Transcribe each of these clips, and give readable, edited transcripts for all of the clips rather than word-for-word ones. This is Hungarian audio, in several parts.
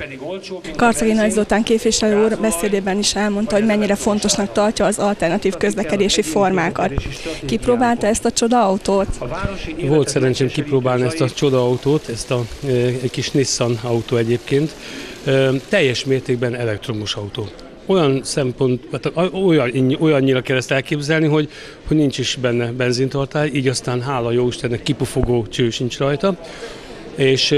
Karcagi Nagy Zoltán képviselő úr beszédében is elmondta, hogy mennyire fontosnak tartja az alternatív közlekedési formákat. Kipróbálta ezt a csodaautót? Volt szerencsém kipróbálni ezt a csodaautót, egy kis Nissan autó egyébként. Teljes mértékben elektromos autó. Olyan szempont, olyannyira kell ezt elképzelni, hogy nincs is benne benzintartály, így aztán hála jó Istennek kipufogó cső sincs rajta, és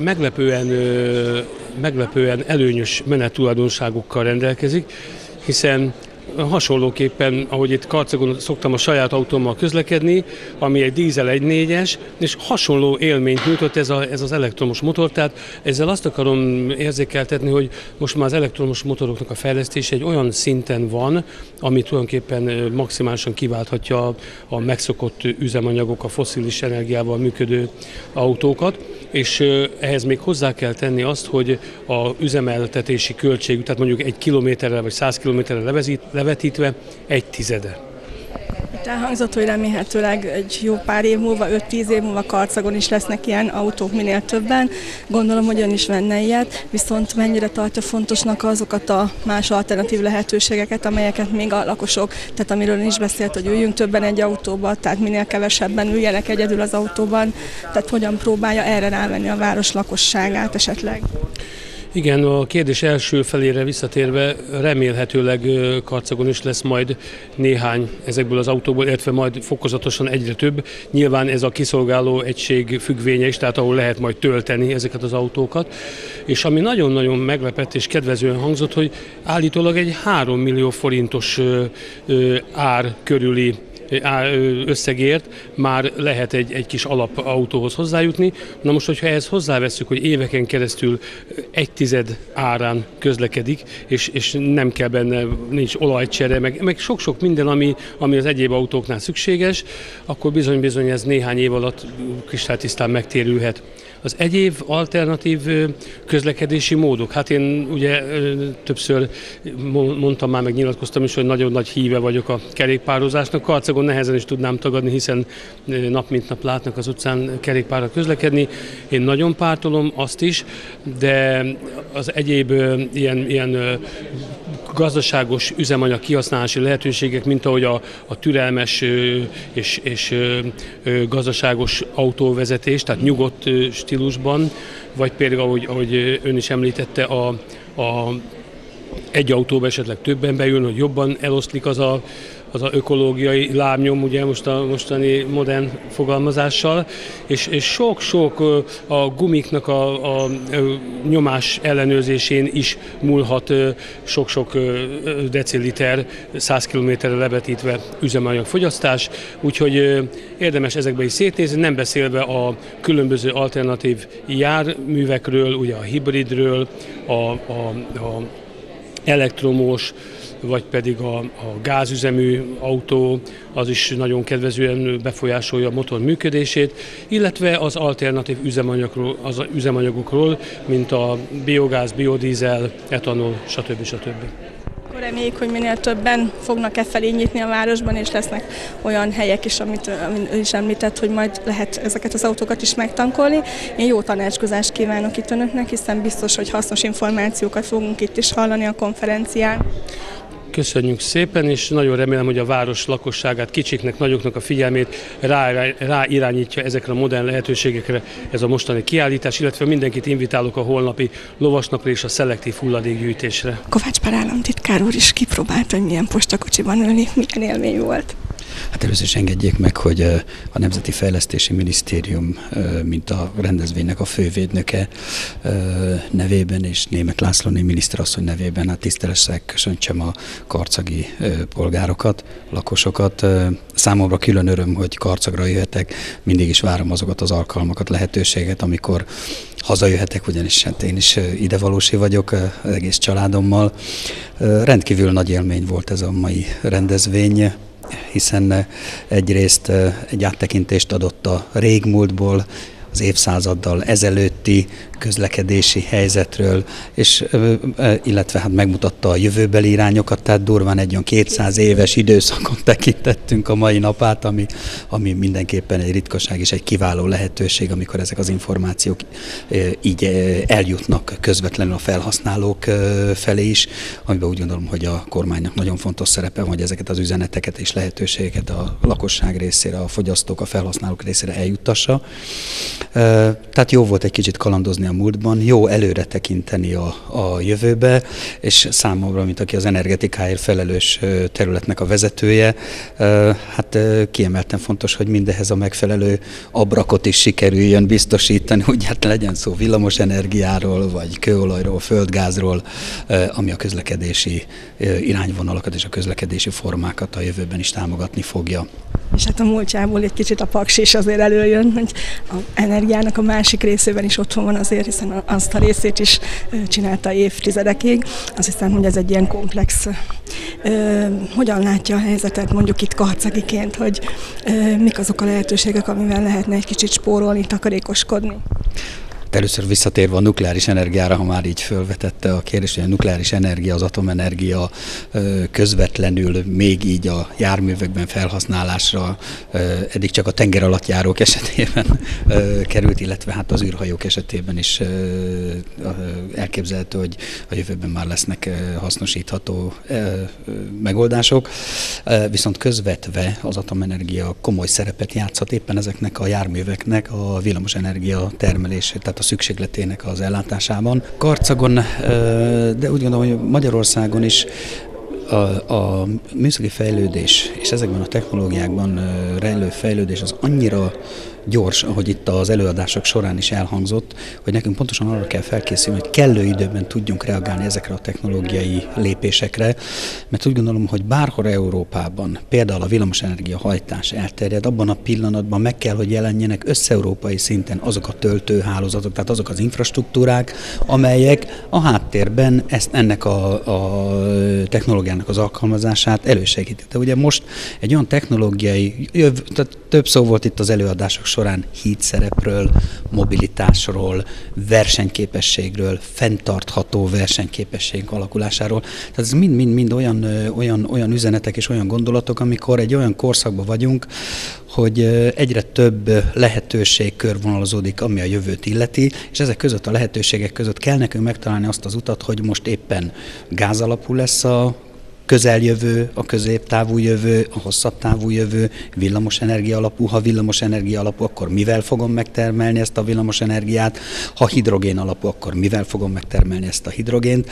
meglepően előnyös menettulajdonságokkal rendelkezik, hiszen hasonlóképpen, ahogy itt Karcagon szoktam a saját autómmal közlekedni, ami egy dízel 1.4-es, és hasonló élményt nyújtott ez az elektromos motor, tehát ezzel azt akarom érzékeltetni, hogy most már az elektromos motoroknak a fejlesztése egy olyan szinten van, ami tulajdonképpen maximálisan kiválthatja a megszokott üzemanyagok, a fosszilis energiával működő autókat, és ehhez még hozzá kell tenni azt, hogy az üzemeltetési költség, tehát mondjuk 1 kilométerrel vagy 100 kilométerrel levetítve 1/10. Elhangzott, hogy remélhetőleg egy jó pár év múlva, 5-10 év múlva Karcagon is lesznek ilyen autók, minél többen. Gondolom, hogy ön is venne ilyet, viszont mennyire tartja fontosnak azokat a más alternatív lehetőségeket, amelyeket még a lakosok, tehát amiről ön is beszélt, hogy üljünk többen egy autóba, tehát minél kevesebben üljenek egyedül az autóban, tehát hogyan próbálja erre rávenni a város lakosságát esetleg? Igen, a kérdés első felére visszatérve remélhetőleg Karcagon is lesz majd néhány ezekből az autóból, illetve majd fokozatosan egyre több. Nyilván ez a kiszolgáló egység függvénye is, tehát ahol lehet majd tölteni ezeket az autókat. És ami nagyon-nagyon meglepett és kedvezően hangzott, hogy állítólag egy 3 millió forintos ár körüli összegért már lehet egy kis alapautóhoz hozzájutni. Na most, hogyha ehhez hozzávesszük, hogy éveken keresztül 1/10 árán közlekedik, és nem kell benne, nincs olajcsere, meg sok-sok minden, ami az egyéb autóknál szükséges, akkor bizony ez néhány év alatt kristálytisztán megtérülhet. Az egyéb alternatív közlekedési módok, hát én ugye többször mondtam már, meg nyilatkoztam is, hogy nagyon nagy híve vagyok a kerékpározásnak. Karcagon nehezen is tudnám tagadni, hiszen nap mint nap látnak az utcán kerékpárral közlekedni. Én nagyon pártolom azt is, de az egyéb ilyen gazdaságos üzemanyag kihasználási lehetőségek, mint ahogy a türelmes és gazdaságos autóvezetés, tehát nyugodt stílusban, vagy például, ahogy ön is említette, egy autóba esetleg többen bejön, hogy jobban eloszlik az a ökológiai lábnyom, ugye most a mostani modern fogalmazással, és sok-sok a gumiknak a nyomás ellenőrzésén is múlhat sok-sok deciliter 100 kilométerre levetítve üzemanyagfogyasztás, úgyhogy érdemes ezekbe is szétnézni, nem beszélve a különböző alternatív járművekről, ugye a hibridről, a elektromos, vagy pedig a gázüzemű autó, az is nagyon kedvezően befolyásolja a motor működését, illetve az alternatív üzemanyagokról, mint a biogáz, biodízel, etanol, stb. Akkor reméljük, hogy minél többen fognak felé nyitni a városban, és lesznek olyan helyek is, amit ön is említett, hogy majd lehet ezeket az autókat is megtankolni. Én jó tanácskozást kívánok itt önöknek, hiszen biztos, hogy hasznos információkat fogunk itt is hallani a konferencián. Köszönjük szépen, és nagyon remélem, hogy a város lakosságát, kicsiknek, nagyoknak a figyelmét ráirányítja ezekre a modern lehetőségekre ez a mostani kiállítás, illetve mindenkit invitálok a holnapi lovasnapra és a szelektív hulladékgyűjtésre. Kovács Pál államtitkár úr is kipróbálta, hogy milyen postakocsiban ülni, milyen élmény volt. Hát először is engedjék meg, hogy a Nemzeti Fejlesztési Minisztérium, mint a rendezvénynek a fővédnöke nevében, és Németh Lászlóné miniszterasszony nevében hát tisztelettel köszöntsem a karcagi polgárokat, lakosokat. Számomra külön öröm, hogy Karcagra jöhetek, mindig is várom azokat az alkalmakat, lehetőséget, amikor hazajöhetek, ugyanis hát én is idevalósi vagyok az egész családommal. Rendkívül nagy élmény volt ez a mai rendezvény, hiszen egyrészt egy áttekintést adott a régmúltból, az évszázaddal ezelőtti közlekedési helyzetről, és illetve hát megmutatta a jövőbeli irányokat, tehát durván egy olyan 200 éves időszakon tekintettünk a mai napát, ami mindenképpen egy ritkaság és egy kiváló lehetőség, amikor ezek az információk így eljutnak közvetlenül a felhasználók felé is, amiben úgy gondolom, hogy a kormánynak nagyon fontos szerepe van, hogy ezeket az üzeneteket és lehetőségeket a lakosság részére, a fogyasztók, a felhasználók részére eljuttassa. Tehát jó volt egy kicsit kalandozni a múltban, jó előre tekinteni a jövőbe, és számomra, mint aki az energetikáért felelős területnek a vezetője, hát kiemelten fontos, hogy mindehhez a megfelelő abrakot is sikerüljön biztosítani, hogy hát legyen szó villamos energiáról, vagy kőolajról, földgázról, ami a közlekedési irányvonalakat és a közlekedési formákat a jövőben is támogatni fogja. És hát a múltjából egy kicsit a Paks is azért előjön, hogy az energiának a másik részében is otthon van azért, hiszen azt a részét is csinálta évtizedekig. Azt hiszem, hogy ez egy ilyen komplex. Hogyan látja a helyzetet mondjuk itt karcagiként, hogy mik azok a lehetőségek, amivel lehetne egy kicsit spórolni, takarékoskodni? Először visszatérve a nukleáris energiára, ha már így felvetette a kérdést, hogy a nukleáris energia, az atomenergia közvetlenül még így a járművekben felhasználásra eddig csak a tengeralattjárók esetében került, illetve hát az űrhajók esetében is elképzelhető, hogy a jövőben már lesznek hasznosítható megoldások. Viszont közvetve az atomenergia komoly szerepet játszhat éppen ezeknek a járműveknek a villamosenergia termelését, tehát a szükségletének az ellátásában. Karcagon, de úgy gondolom, hogy Magyarországon is a műszaki fejlődés és ezekben a technológiákban rejlő fejlődés az annyira gyors, ahogy itt az előadások során is elhangzott, hogy nekünk pontosan arra kell felkészülni, hogy kellő időben tudjunk reagálni ezekre a technológiai lépésekre, mert úgy gondolom, hogy bárhol Európában például a villamosenergia hajtás elterjed, abban a pillanatban meg kell, hogy jelenjenek összeurópai szinten azok a töltőhálózatok, tehát azok az infrastruktúrák, amelyek a háttérben ennek a technológiának az alkalmazását elősegítik. De ugye most egy olyan technológiai, több szó volt itt az előadások során hídszerepről, mobilitásról, versenyképességről, fenntartható versenyképesség alakulásáról. Tehát ez mind olyan üzenetek és olyan gondolatok, amikor egy olyan korszakban vagyunk, hogy egyre több lehetőség körvonalazódik, ami a jövőt illeti, és ezek között a lehetőségek között kell nekünk megtalálni azt az utat, hogy most éppen gázalapú lesz a közeljövő, a középtávú jövő, a hosszabb távú jövő, villamosenergia alapú. Ha villamosenergia alapú, akkor mivel fogom megtermelni ezt a villamosenergiát? Ha hidrogén alapú, akkor mivel fogom megtermelni ezt a hidrogént?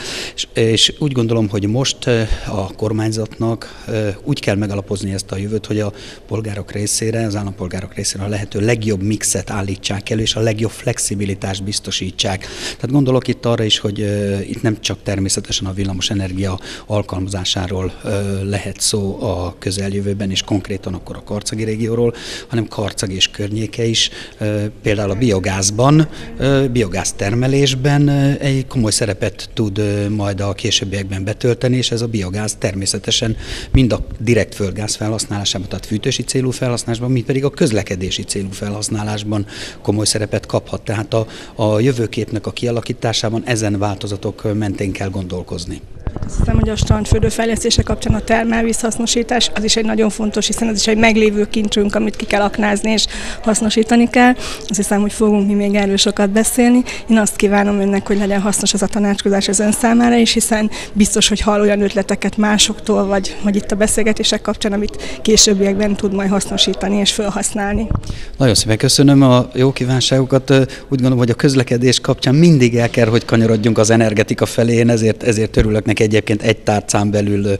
És úgy gondolom, hogy most a kormányzatnak úgy kell megalapozni ezt a jövőt, hogy a polgárok részére, az állampolgárok részére a lehető legjobb mixet állítsák elő, és a legjobb flexibilitást biztosítsák. Tehát gondolok itt arra is, hogy itt nem csak természetesen a villamosenergia alkalmazásáról lehet szó a közeljövőben, és konkrétan akkor a karcagi régióról, hanem Karcag és környéke is, például a biogázban, biogáz termelésben egy komoly szerepet tud majd a későbbiekben betölteni, és ez a biogáz természetesen mind a direkt földgáz felhasználásában, tehát fűtési célú felhasználásban, mind pedig a közlekedési célú felhasználásban komoly szerepet kaphat. Tehát a jövőképnek a kialakításában ezen változatok mentén kell gondolkozni. Azt hiszem, hogy a strandfürdő fejlesztése kapcsán a termálvízhasznosítás az is egy nagyon fontos, hiszen ez is egy meglévő kincsünk, amit ki kell aknázni és hasznosítani kell. Azt hiszem, hogy fogunk mi még erről sokat beszélni. Én azt kívánom önnek, hogy legyen hasznos ez a tanácskozás az ön számára is, hiszen biztos, hogy hall olyan ötleteket másoktól, vagy itt a beszélgetések kapcsán, amit későbbiekben tud majd hasznosítani és felhasználni. Nagyon szépen köszönöm a jó kívánságokat. Úgy gondolom, hogy a közlekedés kapcsán mindig el kell, hogy kanyarodjunk az energetika felé. Én ezért örülök neki. Egyébként egy tárcán belül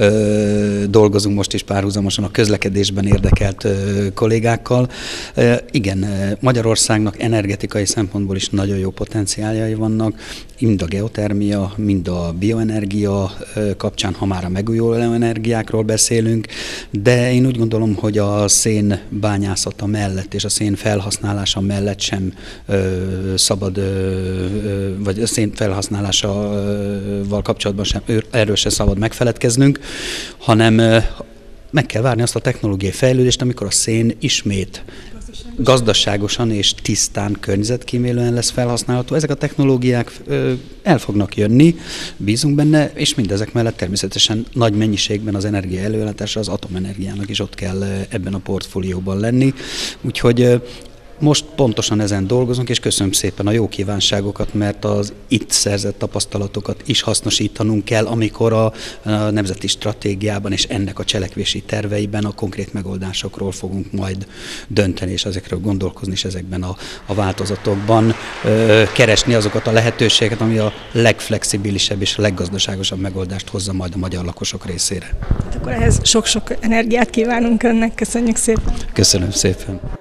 dolgozunk most is párhuzamosan a közlekedésben érdekelt kollégákkal. Igen, Magyarországnak energetikai szempontból is nagyon jó potenciáljai vannak, mind a geotermia, mind a bioenergia kapcsán, ha már a megújuló energiákról beszélünk, de én úgy gondolom, hogy a szén bányászata mellett és a szén felhasználása mellett sem szabad, vagy a szén felhasználásával kapcsolatban sem erről se szabad megfeledkeznünk, hanem meg kell várni azt a technológiai fejlődést, amikor a szén ismét gazdaságosan és tisztán, környezetkímélően lesz felhasználható. Ezek a technológiák el fognak jönni, bízunk benne, és mindezek mellett természetesen nagy mennyiségben az energia előállítása az atomenergiának is ott kell ebben a portfólióban lenni. Úgyhogy most pontosan ezen dolgozunk, és köszönöm szépen a jó kívánságokat, mert az itt szerzett tapasztalatokat is hasznosítanunk kell, amikor a nemzeti stratégiában és ennek a cselekvési terveiben a konkrét megoldásokról fogunk majd dönteni, és ezekről gondolkozni, és ezekben a változatokban keresni azokat a lehetőségeket, ami a legflexibilisebb és a leggazdaságosabb megoldást hozza majd a magyar lakosok részére. Hát akkor ehhez sok-sok energiát kívánunk önnek, köszönjük szépen! Köszönöm szépen!